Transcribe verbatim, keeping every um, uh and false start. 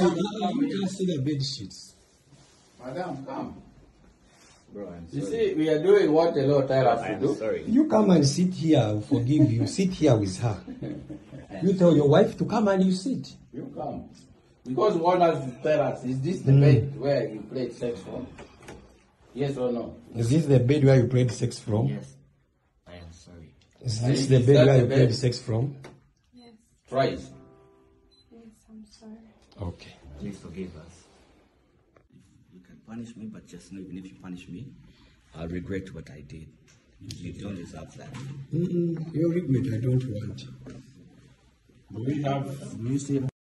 see, you can see the bed sheets. Madam, come. Bro, I'm You sorry. see, we are doing what the Lord tell us to I'm do. sorry. You come and sit here, I will forgive you. Sit here with her. You tell your wife to come and you sit. You come. Because what us to tell us, is this the Mm. bed where you played sex from? Yes or no? Is this the bed where you played sex from? Yes, I am sorry. Is Is this the that bed where the you bed? played sex from? Yes, Twice. yes, I'm sorry. Okay. Please forgive us. You can punish me, but just know even if you punish me, I'll regret what I did. You don't deserve that. Mm-mm, your regret I don't want. Do we have You say